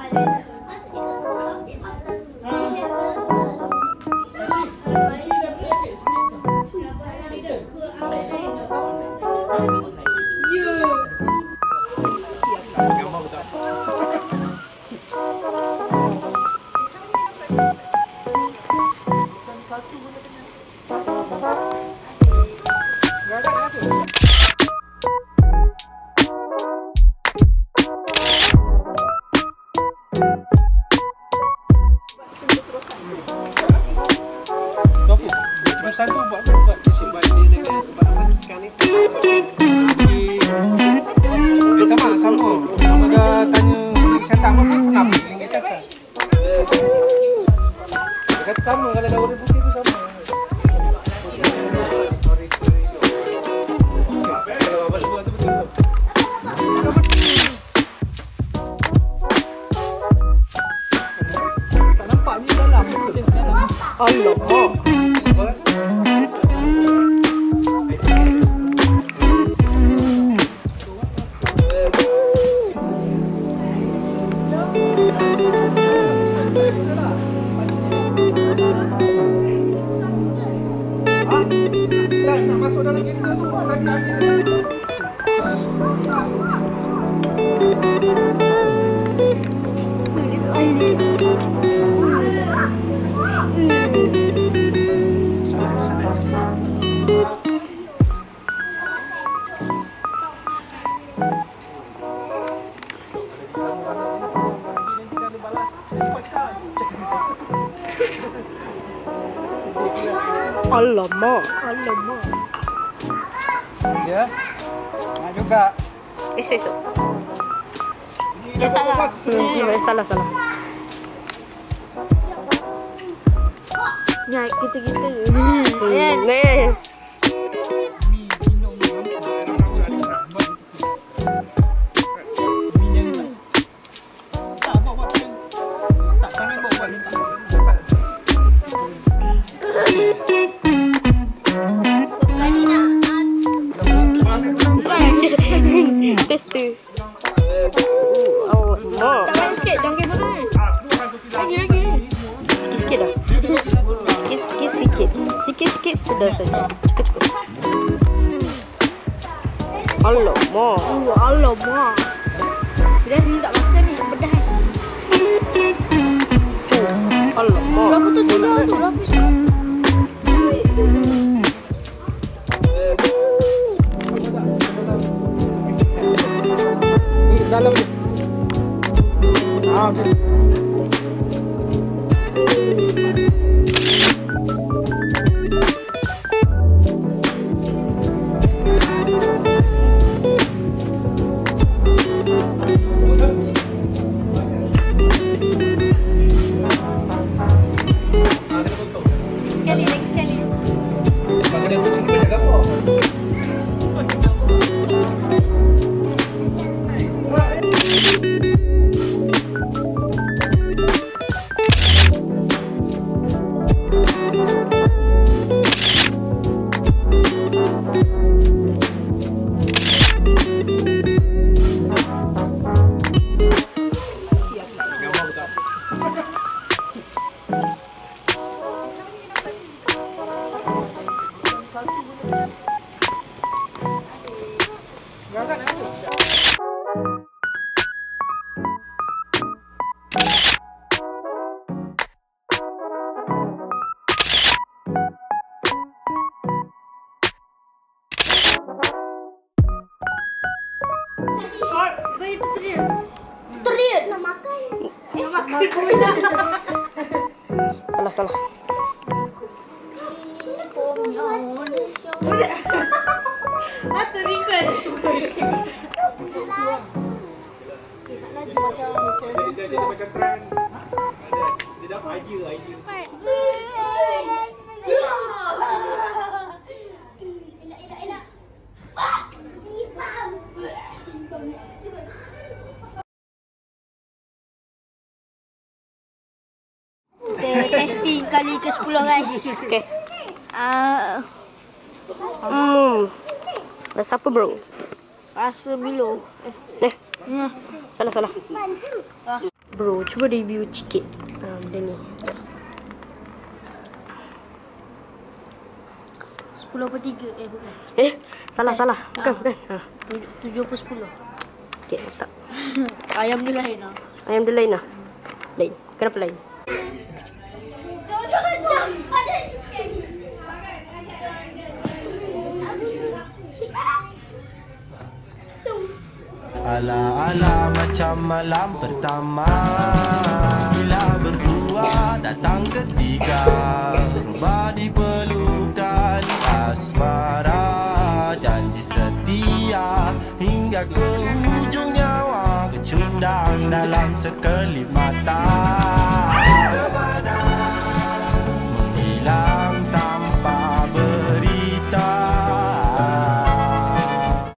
Satu buat disimpan dia dengan barang sekarang ni. Kita mah sama. Sama dah tanya setan apa kenapa ni setan. Dia kata sama kalau dah orang putih tu sama. Tak nampak ni dalam. Allah. Alamak. Ya. Nak juga. Esok. Taklah. Salah. Nyai kita. Ni. Tester. Allah. Jangan sikit, jangan gimana. Lagi. Sikit-sikit dah. Sikit sudah saja. Cukup. Alamak. Alamak. Dah ni tak makan ni, bedah. Alamak. Berapa tu sudah tu? Berapa sudah? Dalam ni. Okey. Sekali. Pakai dia kucing banyak apa? Teriak nak makan. Nak makan pula. Salah. Atau record. Dia macam trend. Dia dapat idea. Elak. Testing kali ke-10 guys. Okey. Rasa apa bro? Rasa Milo. Salah. Bro, cuba review sikit benda ni. 10 per 3. Bukan. Salah. Bukan. 7 per 10. Okey, tak. Ayam dia lain lah. Ayam dia lain lah. Lain. Kenapa lain? Ala-ala macam malam pertama, bila berdua datang ketiga, rubah di pelukan asmara, janji setia hingga ke ujung nyawa, kecundang dalam sekelip mata.